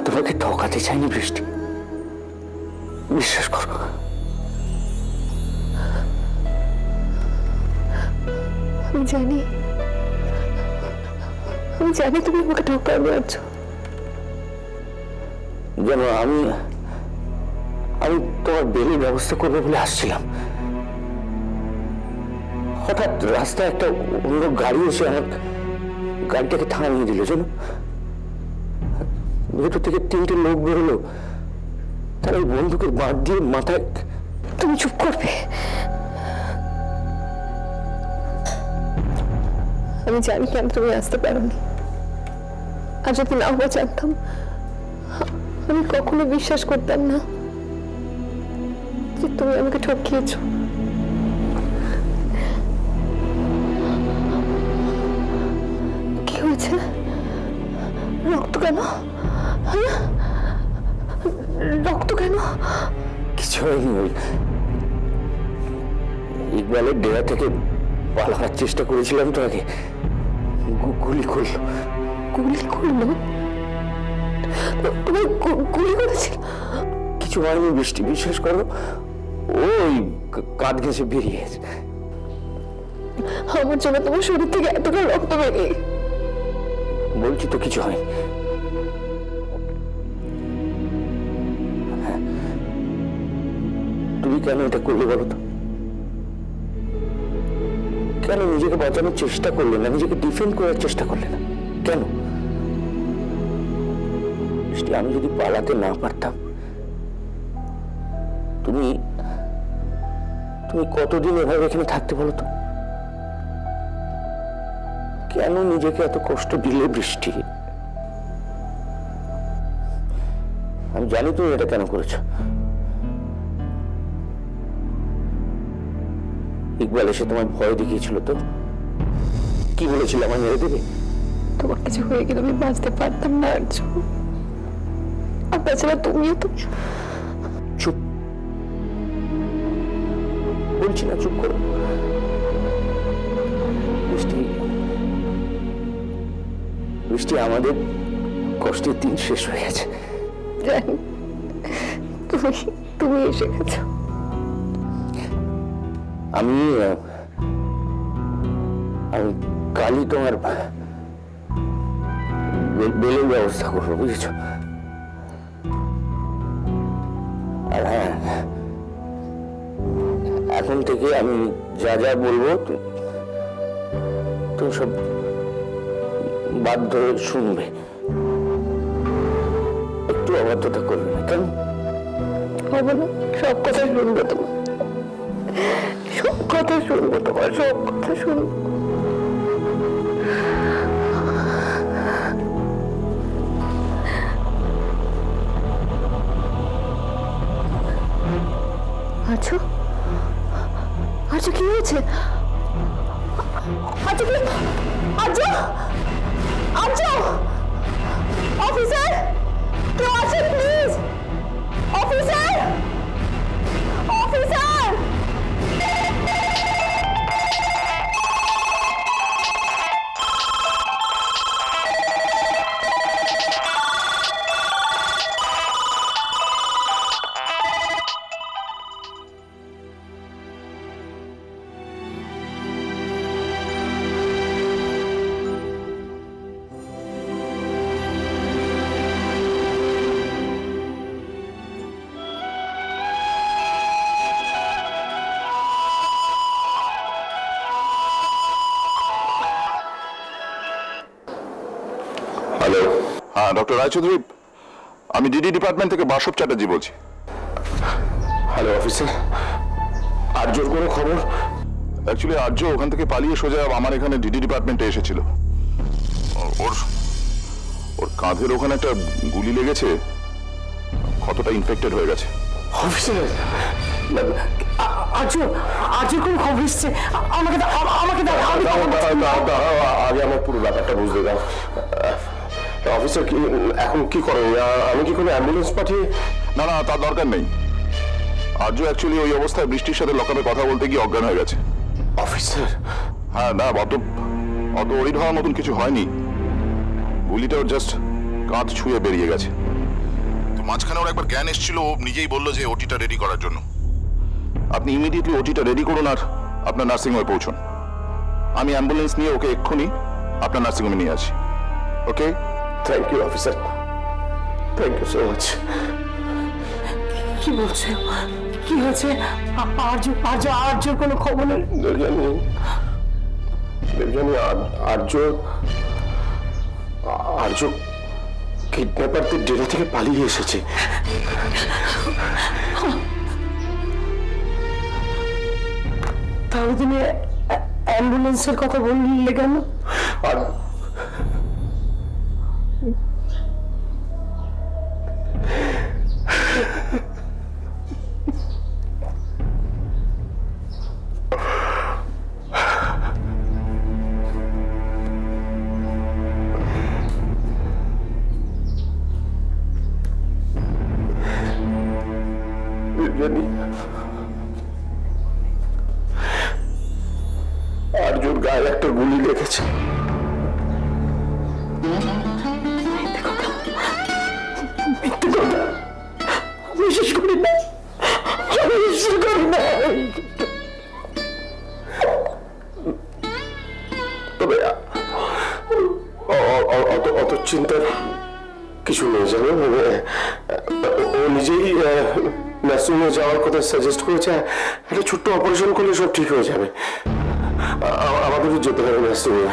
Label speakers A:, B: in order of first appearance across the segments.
A: তোমাকে ঠকাতে চাইনি বৃষ্টি, বিশ্বাস করো।
B: আমি জানি তুমি আমাকে ঠকাতে যাচ্ছ।
A: যেন আমি তোমার বেলের ব্যবস্থা করবো বলে আসছিলাম, হঠাৎ রাস্তায় একটা অন্য গাড়ি এসে আমার গাড়িটাকে থামিয়ে দিল। যেন ভেতর থেকে 3টে লোক বেরোলো, তারা ওই বন্দুকের বাঁধ দিয়ে মাথায়।
B: তুমি চুপ করবে? আমি জানি কেন তুমি আসতে পারোনি। আর যদি নাও জানতাম, আমি কখনো বিশ্বাস করতাম না যে তুমি আমাকে ঠকিয়েছ। কি হয়েছে? রক্ত কেন? রক্ত কেন?
A: কিছু হয়নি। ওই ইকবালের ডেরা থেকে পালানোর চেষ্টা করেছিলাম তো আগে, গুলি করলো।
B: গুলি করলো? তোমার গুলি করেছিল?
A: কিছু হয়নি বৃষ্টি, বিশ্বাস করো। ওই কাঁধ ঘেঁষে বেরিয়ে গেছে।
B: আমার জন্য তোমার শরীর থেকে এতটা রক্ত বেরিয়ে?
A: বলছি তো কিছু হয়নি। তুমি কেন এটা করলে বলো তো? কেন নিজেকে বাঁচানোর চেষ্টা করলে না, নিজেকে ডিফেন্ড করার চেষ্টা করলে না? কেন? আমি যদি পালাতে না পারতাম, তুমি কতদিন এভাবে এখানে থাকতে বলো তো? কেন নিজেকে এত কষ্ট দিলে বৃষ্টি? আমি জানি তুমি এটা কেন করেছো। ইকবাল এসে তোমায় ভয় দেখিয়েছিল তো? কি বলেছিল, আমায় মেরে দেবে?
B: তোমার কিছু হয়ে গেলে আমি বাঁচতে পারতাম না আর্য। আর তাছাড়া তুমিও তো।
A: চুপ, বলছি না চুপ করো। বৃষ্টি, আমাদের কষ্টের দিন শেষ হয়ে গেছে।
B: জানি, তুমি এসে গেছো।
A: আমি কালই তোমার বেলের ব্যবস্থা করবো, বুঝেছো? আর হ্যাঁ, এখন থেকে আমি যা যা বলবো তুমি সব বাধ্য শুনবে, একটু অবাধ্যতা করবে না। কেন
B: হবে না? সব কথা শুনবো তোমার, সব কথা শুনবো তোমার, সব কথা শুনবো। আচ্ছা আচ্ছা, কি হয়েছে? আচ্ছা কি? আচ্ছা আচ্ছা, অফিসার কেউ আছেন প্লিজ? Officer, officer!
C: হ্যালো। হ্যাঁ, ডক্টর রায়চৌধুরী, আমি ডিডি ডিপার্টমেন্ট থেকে বাসব চ্যাটার্জি বলছি।
A: হ্যালো অফিসার, আর্যর কোনো খবর?
C: অ্যাকচুয়ালি আর্য ওখান থেকে পালিয়ে সোজা আমার এখানে ডিডি ডিপার্টমেন্টে এসেছিল। ওর কাঁধের ওখানে একটা গুলি লেগেছে, ক্ষতটা ইনফেক্টেড হয়ে গেছে।
A: অফিসার, আর্যর কোনো খবর এসছে? আমাকে আগে আমার পুরো ব্যাপারটা বুঝতে দাও। অফিসার, এখন কি করো? আমি কি কোনো অ্যাম্বুলেন্স পাঠিয়ে?
C: না না, তার দরকার নেই। আর্য অ্যাকচুয়ালি ওই অবস্থায় বৃষ্টির সাথে লকআপে কথা বলতে গিয়ে অজ্ঞান হয়ে গেছে।
A: অফিসার,
C: হ্যাঁ, না অত ওরিড হওয়ার মতন কিছু হয়নি। গুলিটা ওর জাস্ট কাঁধ ছুঁয়ে বেরিয়ে গেছে। তো মাঝখানে ওর একবার জ্ঞান এসেছিল, ও নিজেই বললো যে ওটিটা রেডি করার জন্য। আপনি ইমিডিয়েটলি ওটিটা রেডি করুন আর আপনার নার্সিংহোমে পৌঁছুন। আমি অ্যাম্বুলেন্স নিয়ে ওকে এক্ষুনি আপনার নার্সিংহোমে নিয়ে আসি। Okay?
A: Thank you officer, thank you so much.
D: কি বলছে? কি হয়েছে? আর্যর কোনো খবর নেই?
A: দেবযানী, আর্য কিডন্যাপারদের ডেরা থেকে পালিয়ে এসেছে।
D: তাহলে তুমি অ্যাম্বুলেন্সের কথা বললে কেন?
A: আর আর্যর গায়ে একটা গুলি লেগেছে।
D: বিশেষ করি না, বিশ্বাস করি না।
A: তবে অত চিন্তার কিছু নেই, জানো। ও নিজেই নার্সিংহোমে যাওয়ার কথা সাজেস্ট করেছে। একটা ছোট্ট অপারেশন করলে সব ঠিক হয়ে যাবে। আমাদেরও যেতে হবে নার্সিংহোমে।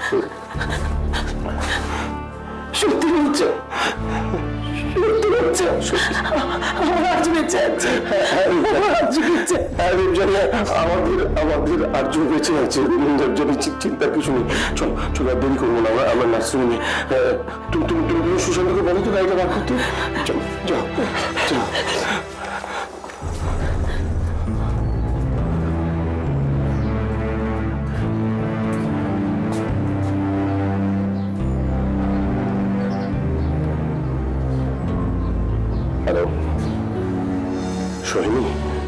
D: সত্যি বলছো? সত্যি বলছো? আমার আর্য বেঁচে আছে।
A: আমাদের আর্য বেঁচে আছে। চিন্তার কিছু নেই। চলো আর দেরি করবো না, আমরা নার্সিংহোমে। তুমি সুশান্তকে বলো তো গাড়িটা বার করতে। চলো, যাও যাও। হ্যালো সোহিনী,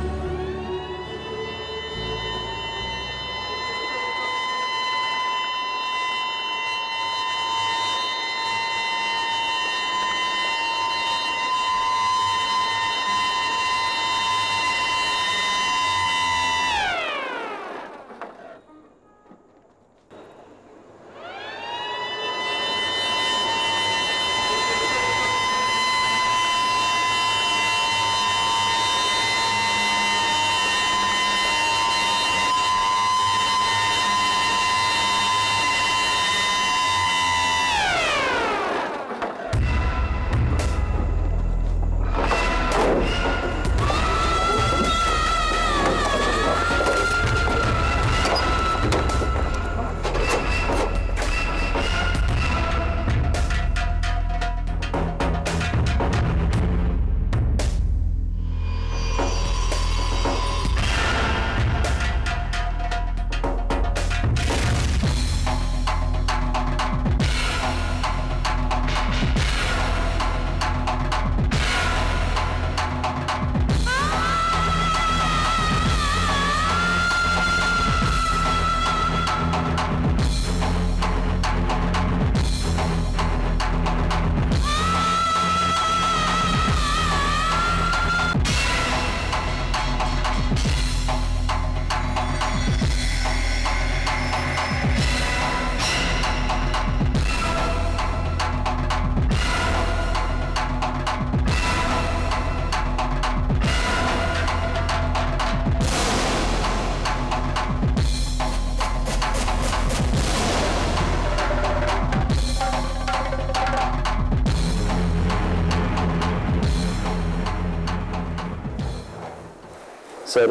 A: স্যার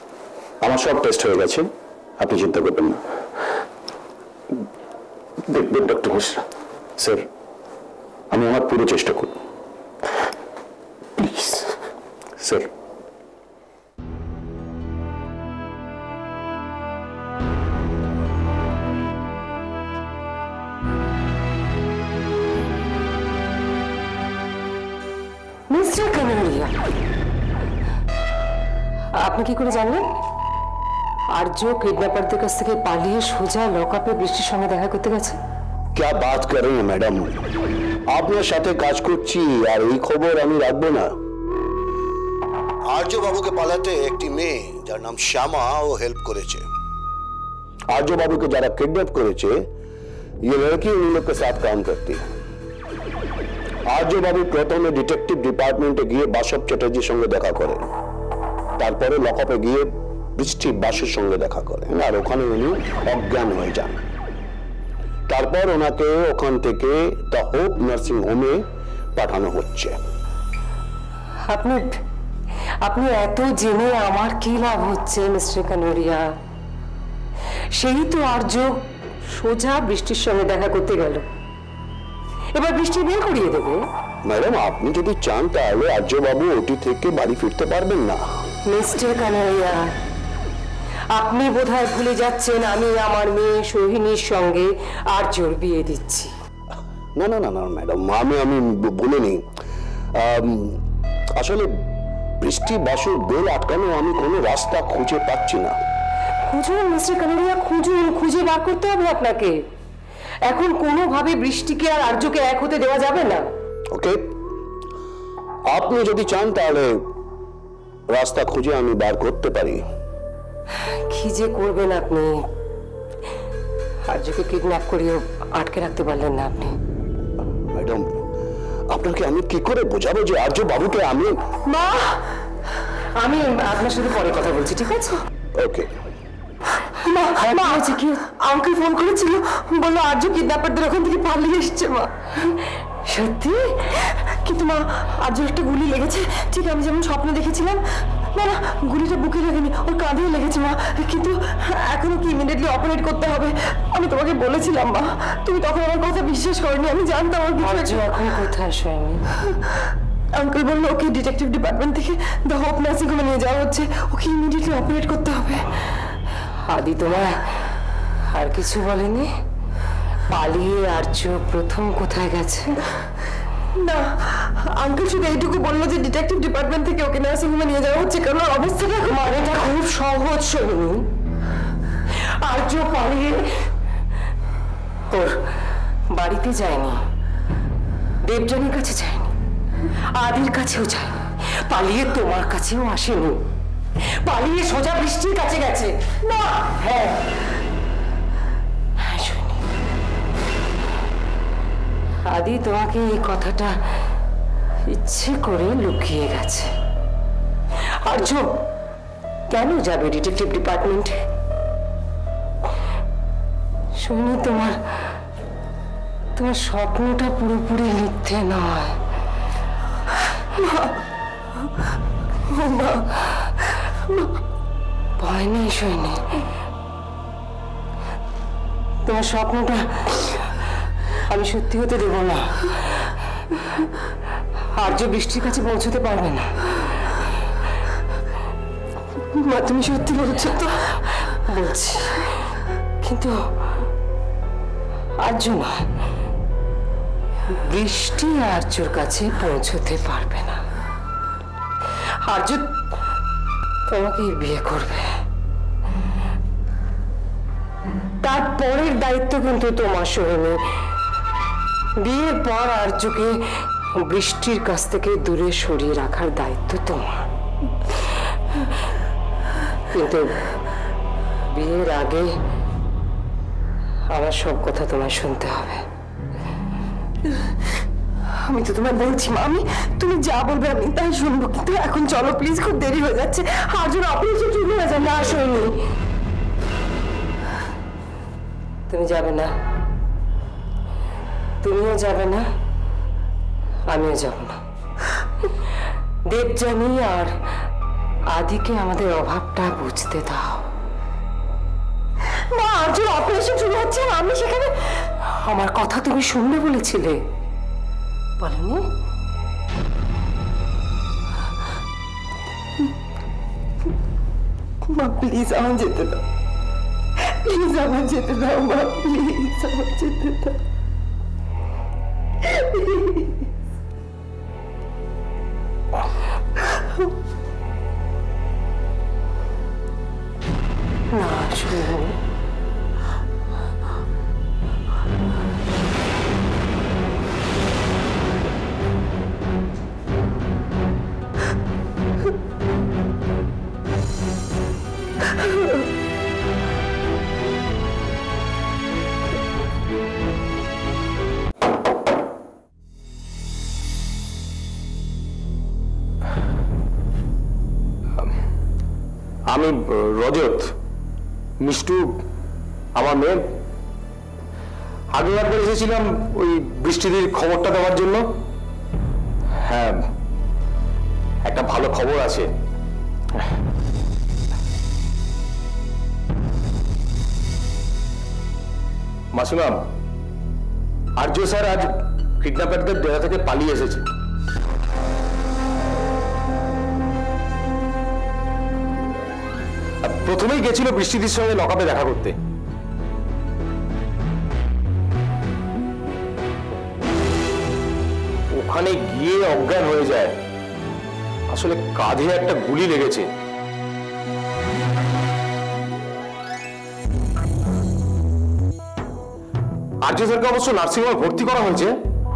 A: আমার সব টেস্ট হয়ে গেছে, আপনি চিন্তা করবেন না। দেখবেন ডক্টর মিশ্রা, স্যার আমি আমার পুরো চেষ্টা করব, প্লিজ স্যার।
D: মিস্টার কানাডিয়া, আপনি কি করে জানলেন আর্য কিডন্যাপারদের কাছ থেকে পালিয়ে সোজা লকআপে বৃষ্টির সঙ্গে দেখা করতে গেছে?
A: क्या बात कर रही है मैडम?
E: আপনার সাথে কাজ করছি আর এই খবর আমি রাখবো না?
F: आर्य बाबू के पालाते एक मेये जार नाम श्यामा वो हेल्प करेছে।
E: आर्य बाबू के जरा किडनैप करेছে, ये लड़की उन लोग के साथ काम करती है। आर्य बाबू प्रथमे डिटेक्टिव डिपार्टमेंटे गিয়ে বাসব চ্যাটার্জির সঙ্গে দেখা করেন, তারপরে লকআপে গিয়ে বৃষ্টি বাসের সঙ্গে দেখা করেন আর ওখানে উনি অজ্ঞান হয়ে যান। তারপর ওনাকে ওখান থেকে দ্য হোপ নার্সিং হোমে পাঠানো হচ্ছে।
D: আপনি আপনি এত জেনে আমার কি লাভ হচ্ছে মিস্টার কানোরিয়া? সেই তো আর্য সোজা বৃষ্টির সঙ্গে দেখা করতে গেল, এবার বৃষ্টি বের করিয়ে দেবে।
E: ম্যাডাম, আপনি যদি চান তাহলে আর্য বাবু ওটি থেকে বাড়ি ফিরতে পারবেন না।
D: মিস্টার কানোরিয়া, আপনি বোধহয় ভুলে যাচ্ছেন আমি আমার মেয়ে সোহিনীর সঙ্গে আর্যর বিয়ে দিচ্ছি।
E: না না না না ম্যাডাম, আমি বলিনি। আসলে বৃষ্টি বাসুর দোল আটকানো আমি কোনো রাস্তা খুঁজে পাচ্ছি না।
D: খুঁজুন মিস্টার কানোরিয়া, খুঁজুন, খুঁজে বার করতে হবে আপনাকে। এখন কোনোভাবে বৃষ্টিকে আর আর্যকে এক হতে দেওয়া যাবে না।
E: ওকে, আপনি যদি চান তাহলে রাস্তা খুঁজে আমি বার করতে পারি।
D: কি যে করবেন আপনি? আর্যকে কিডন্যাপ করিয়ে আটকে রাখতে পারলেন না আপনি।
E: ম্যাডাম, আপনাকে আমি কি করে বোঝাবো যে আর্য বাবুকে আমি...
D: মা, আমি আপনার সাথে পরে কথা বলছি, ঠিক আছে?
E: ওকে।
D: মা, হয়েছে কি? আঙ্কেল ফোন করেছিল, বললো আর্য কিডন্যাপারদের ওখান থেকে পালিয়ে এসছে। মা, সত্যি? কিন্তু মা, আর্য একটা গুলি লেগেছে, ঠিক আমি যেমন স্বপ্নে দেখেছিলাম। না না, গুলিটা বুকে লাগেনি, ওর কাঁধেও লেগেছে মা। কিন্তু এখনো কি ইমিডিয়েটলি অপারেট করতে হবে? আমি তোমাকে বলেছিলাম মা, তুমি তখন আমার কথা বিশ্বাস করনি। আমি জানতাম ওর কিছু। এখন কোথায় শোয়নি? আঙ্কেল বললো ওকে ডিটেকটিভ ডিপার্টমেন্ট থেকে দ্য হোপ নার্সিং হোমে নিয়ে যাওয়া হচ্ছে, ওকে ইমিডিয়েটলি অপারেট করতে হবে। আদি তোমার আর কিছু বলেনি? পালিয়ে আর্য প্রথম কোথায় গেছে? না, আঙ্কেল শুধু এইটুকু বললো যে ডিটেকটিভ ডিপার্টমেন্ট থেকে ওকে নার্সিং হোমে নিয়ে যাওয়া হচ্ছে, কারণ অবস্থাটা মানেটা খুব সহজ। শুনুন, আর্য পালিয়ে ওর বাড়িতে যায়নি, দেবযানীর কাছে যায়নি, আদির কাছেও যায়নি, পালিয়ে তোমার কাছেও আসেনি, পালিয়ে সোজা বৃষ্টির কাছে গেছে। না, হ্যাঁ হ্যাঁ শুনি। আদি তোমাকে এই কথাটা ইচ্ছে করে লুকিয়ে গেছে। আর্য কেন যাবে ডিটেকটিভ ডিপার্টমেন্টে? শুনি তোমার স্বপ্নটা পুরোপুরি মিথ্যে নয়। ভয় নেই শুনি, তোমার স্বপ্নটা আমি সত্যি হতে দেব না। আর্য বৃষ্টির কাছে পৌঁছতে পারবে না। মা, তুমি সত্যি বলছো তো? বলছি, কিন্তু আর্য না, বৃষ্টি আর্যর কাছে পৌঁছতে পারবে না। আর্য তোমাকে বিয়ে করবে, তারপরের দায়িত্ব কিন্তু তোমার সোহিনী। বিয়ের পর আর্যকে বৃষ্টির কাছ থেকে দূরে সরিয়ে রাখার দায়িত্ব তোমার। কিন্তু বিয়ের আগে আমার সব কথা তোমায় শুনতে হবে। আমি তো তোমায় বলছি মা, তুমি যা বলবে আমি তাই শুনবো। কিন্তু এখন চলো প্লিজ, খুব দেরি হয়ে যাচ্ছে। আর্যর অপারেশন শুরু হয়ে যাবে। না শুনি, তুমি যাবে না, তুমিও যাবে না, আমিও যাব না। দেবযানী আর আদিকে আমাদের অভাবটা বুঝতে দাও। মা, আর্যর অপারেশন শুরু হচ্ছে, আমি সেখানে। আমার কথা তুমি শুনবে বলেছিলে, বলনি? মা প্লিজ আমার যেতে দাও, প্লিজ আমার যেতে দাও মা, প্লিজ আমার যেতে দাও। না শুনো,
A: আমি রজত, মিষ্টু আমার মেয়ে। আগে একবার এসেছিলাম ওই বৃষ্টিদির খবরটা দেওয়ার জন্য। হ্যাঁ, একটা ভালো খবর আছে। মাসিমা, আর্য স্যার আজ কিডন্যাপারদের ডেরা থেকে পালিয়ে এসেছে। প্রথমেই গেছিল বৃষ্টিদির সঙ্গে লকআপে দেখা করতে। ওখানে গিয়ে অজ্ঞান হয়ে যায়। আসলে কাঁধে একটা গুলি লেগেছে। আর্য স্যারকে অবশ্য নার্সিংহোমে ভর্তি করা হয়েছে।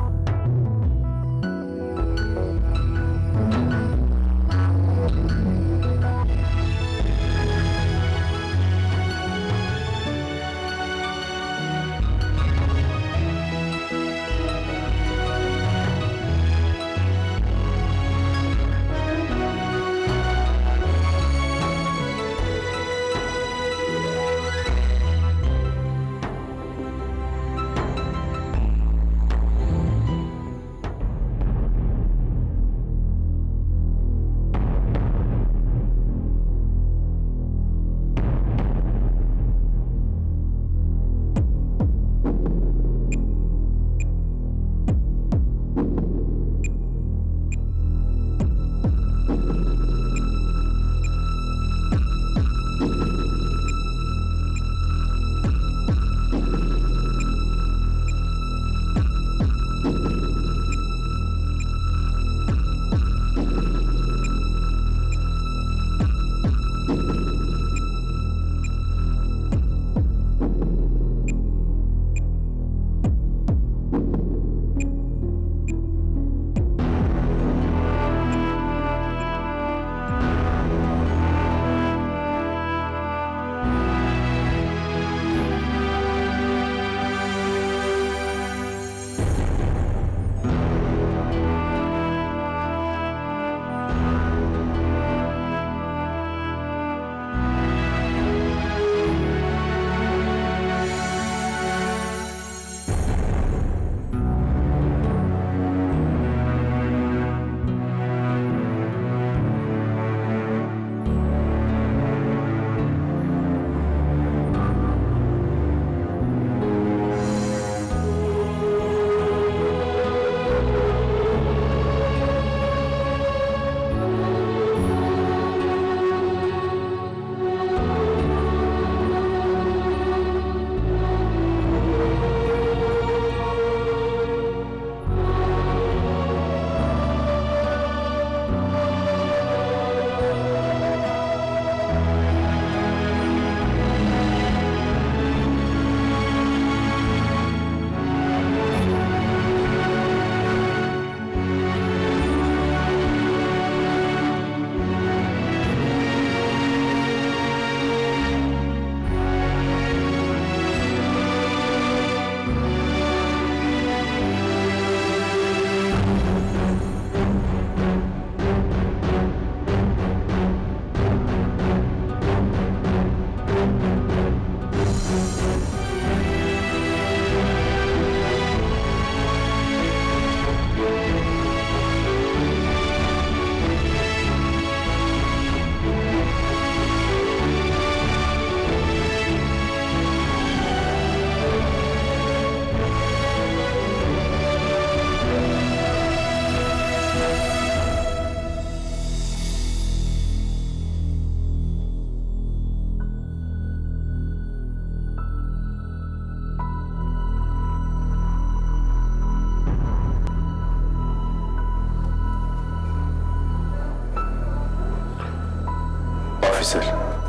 C: Officer.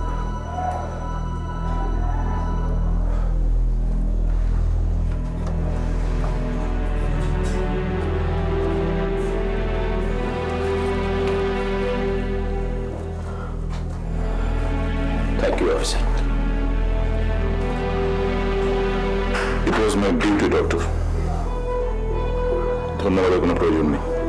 A: Thank you, officer.
C: It was my duty, doctor. ধন্যবাদের কোনো প্রয়োজন নেই।